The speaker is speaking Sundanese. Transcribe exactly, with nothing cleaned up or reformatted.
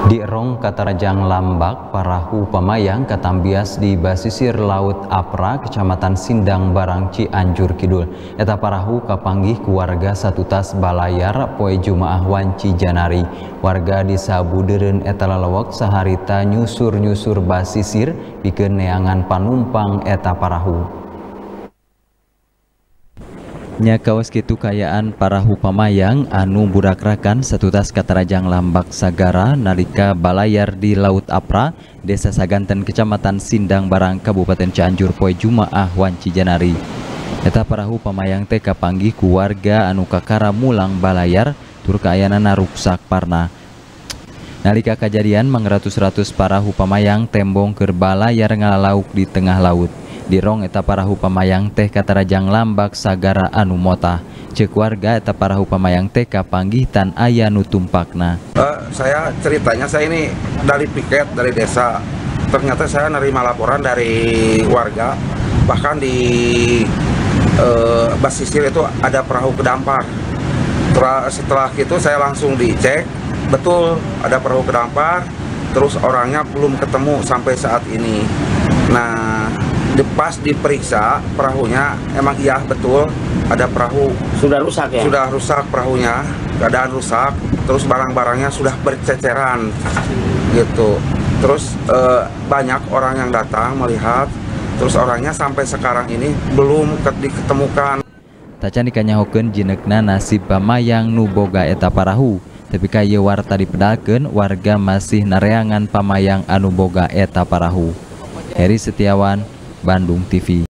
Di Rong Katarajang Lambak, parahu pamayang katambias di basisir Laut Apra, Kecamatan Sindang Barang Cianjur Kidul. Eta parahu kapanggih ku warga satutas Balayar poe Jumaah Wanci Janari. Warga di sabudeureun eta lalawak saharita nyusur-nyusur basisir pikeun neangan panumpang eta parahu. Nya kawas kitu kayaan parahu pamayang anu burak-rakan satutas Katarajang Lambak Sagara nalika balayar di Laut Apra, Desa Saganten, Kecamatan Sindang Barang, Kabupaten Cianjur poe Jumaah Wanci Janari. Eta parahu pamayang teh kapanggih ku warga anu kakara mulang balayar tur kaayanana ruksak parna. Nalika kajadian mangratus-ratus parahu pamayang tembong keur balayar ngalalauk di tengah laut. Di Rong eta parahu pamayang teh Katarajang Lambak Sagara anu motah. Ceuk warga eta parahu pamayang teh kapanggih tan aya nu tumpakna. Uh, saya ceritanya saya ini dari piket dari desa. Ternyata saya nerima laporan dari warga, bahkan di uh, basisir itu ada perahu kedampar. Setelah, setelah itu saya langsung dicek, betul ada perahu kedampar. Terus orangnya belum ketemu sampai saat ini. Nah, pas diperiksa perahunya emang iya betul ada perahu sudah rusak ya? Sudah rusak perahunya, keadaan rusak, terus barang-barangnya sudah berceceran gitu. Terus eh, banyak orang yang datang melihat, terus orangnya sampai sekarang ini belum diketemukan. Tacan dikanyahokeun jinekna nasib pamayang nu boga eta parahu, tapi kaya warta dipedalkeun warga masih nareangan pamayang anu boga eta parahu. Heri Setiawan, Bandung T V.